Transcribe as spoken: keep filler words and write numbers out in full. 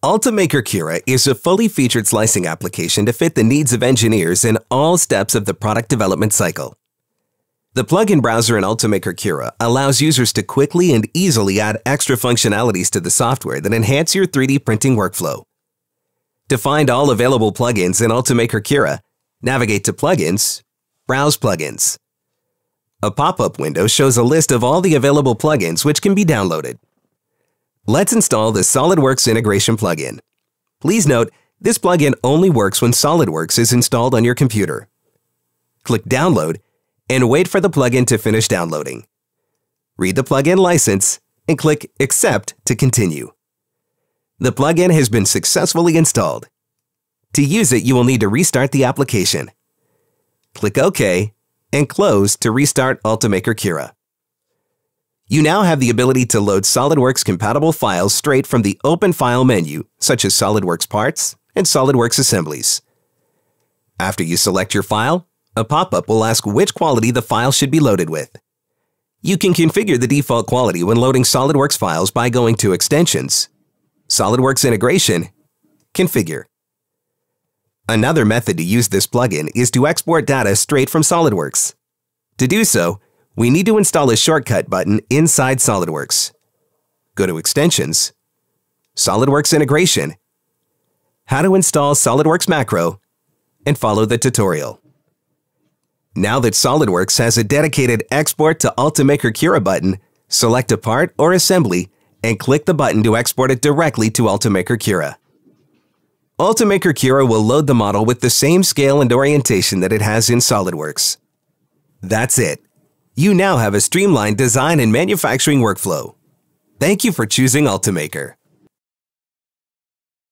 Ultimaker Cura is a fully featured slicing application to fit the needs of engineers in all steps of the product development cycle. The plugin browser in Ultimaker Cura allows users to quickly and easily add extra functionalities to the software that enhance your three D printing workflow. To find all available plugins in Ultimaker Cura, navigate to Plugins, Browse Plugins. A pop-up window shows a list of all the available plugins which can be downloaded. Let's install the SolidWorks integration plugin. Please note, this plugin only works when SolidWorks is installed on your computer. Click Download and wait for the plugin to finish downloading. Read the plugin license and click Accept to continue. The plugin has been successfully installed. To use it, you will need to restart the application. Click OK and Close to restart Ultimaker Cura. You now have the ability to load SolidWorks compatible files straight from the Open File menu, such as SolidWorks Parts and SolidWorks Assemblies. After you select your file, a pop-up will ask which quality the file should be loaded with. You can configure the default quality when loading SolidWorks files by going to Extensions, SolidWorks Integration, Configure. Another method to use this plugin is to export data straight from SolidWorks. To do so, we need to install a shortcut button inside SolidWorks. Go to Extensions, SolidWorks Integration, How to install SolidWorks Macro, and follow the tutorial. Now that SolidWorks has a dedicated Export to Ultimaker Cura button, select a part or assembly and click the button to export it directly to Ultimaker Cura. Ultimaker Cura will load the model with the same scale and orientation that it has in SolidWorks. That's it. You now have a streamlined design and manufacturing workflow. Thank you for choosing Ultimaker.